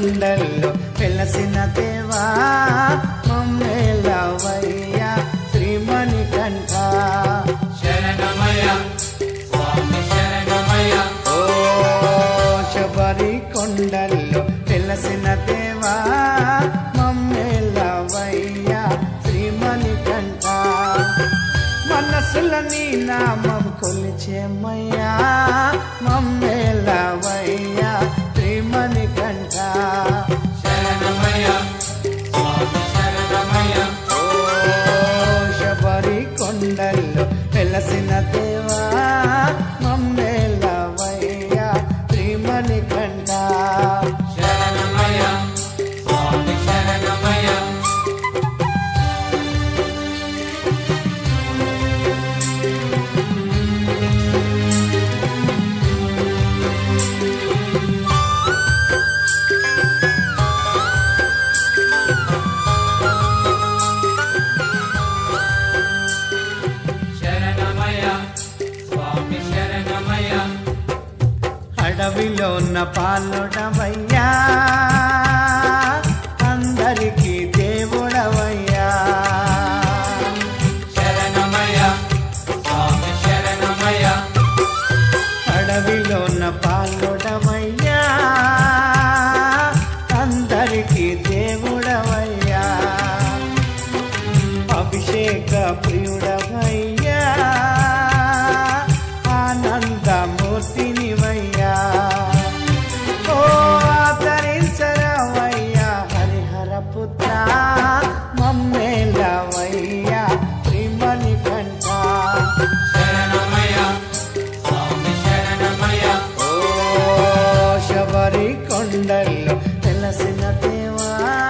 కొండల్లో వెలసిన దేవా మమ్మేలవయ్యా శ్రీమణికంఠ శరణమయ్య స్వామి శరణమయ్య ఓ శబరి కొండల్లో వెలసిన దేవా మమ్మేలవయ్యా శ్రీమణికంఠ మనసుల నీ నామం కొలిచేమయ్యా మమ్మేలవయ్యా శ్రీమణికంఠ శరణమయ్య స్వామి శరణమయ్య ఓ శబరి కొండల్లో వెలసిన దేవా మమ్మేలవయ్యా శ్రీమణికంఠ శరణమయ్య స్వామి శరణమయ్య శరణమయ్య స్వామి శరణమయ్య అడవిలో ఉన్న పాలుడవయ్యా అందరికీ దేవుడవయ్యా శరణమయ్య స్వామి శరణమయ్య అడవిలో ఉన్న పాలుడవయ్యా అందరికీ దేవుడవయ్యా అభిషేక ప్రియుడవయ్యా ఆనందమూర్తినివయ్యా ఓ ఆదరించరవయ్యా హరిహర పుత్ర మమ్మేలవయ్యా శ్రీమణికంఠ శరణమయ్య స్వామి శరణమయ్య ఓ శబరి కొండల్లో వెలసిన దేవా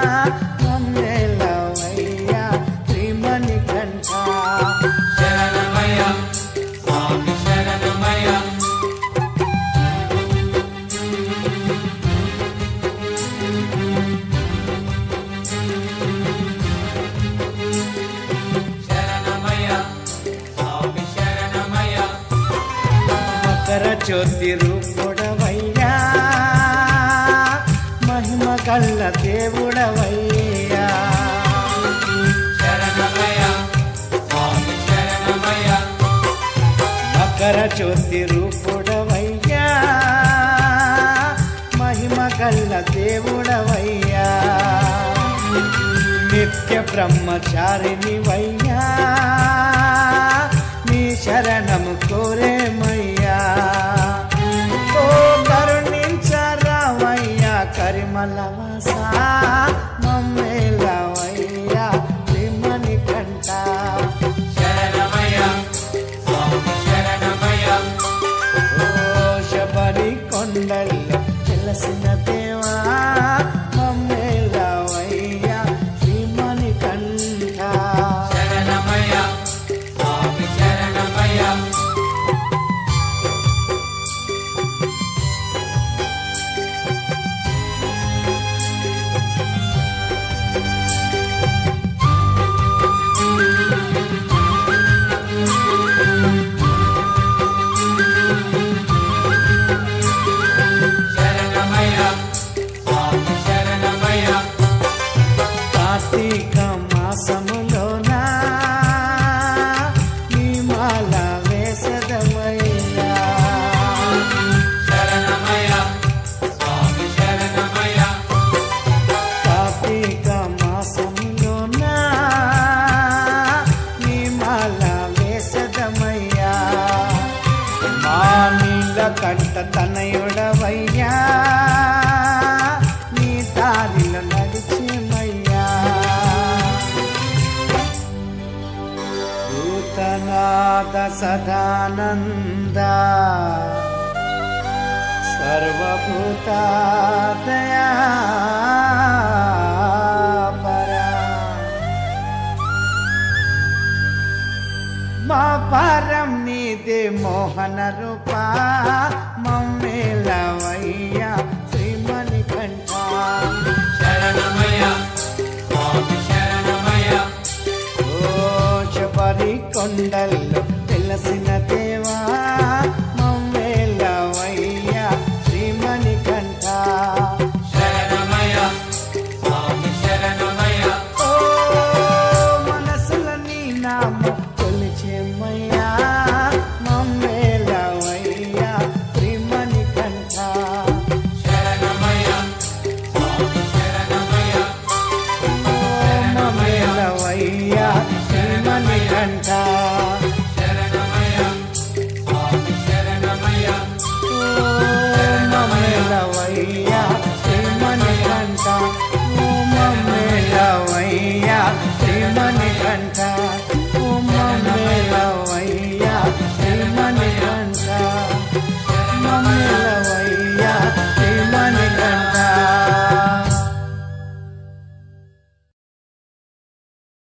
మమ్మేలవయ్యా శ్రీమణికంఠ శరణమయ్య స్వామి శరణమయ్య శరణమయ్య స్వామి శరణమయ్య మకర జ్యోతి రూపుడవయ్యా మహిమ కళ్ళ దేవుడవయ్యా శరణమయ్య స్వామి శరణమయ్య మకర జ్యోతి రూపుడవయ్యా మహిమ కళ్ళ దేవుడవయ్యా నిత్య బ్రహ్మచారినివయ్యా నీ శరణము కోరేమయ్యా ఓ కరుణించరావయ్యా కరిమలవాస మమ్మేలవయ్యా శ్రీమణికంఠ శరణమయ్య స్వామి శరణమయ్య ఓ శబరి కొండల్లో వెలసిన దేవా మమ్మేలవయ్యా శ్రీమణికంఠ శరణమయ్య స్వామి శరణమయ్య శరణమయ్య స్వామి శరణమయ్య కార్తీక మాసములోనా నీ మాల వేసదమయ్యా శరణమయ్య స్వామి శరణమయ్య కార్తీక మాసములోనా నీ మాల వేసదమయ్యా మా నీలకంఠ తనయుడవయ్యా నీ దారిలో నడిచేమయ్యా భూతనాథ సదానంద సర్వభూతాదయా పరా మా పరం నీదే మోహన రూపా మమ్మేలవయ్యా శ్రీమణికంఠ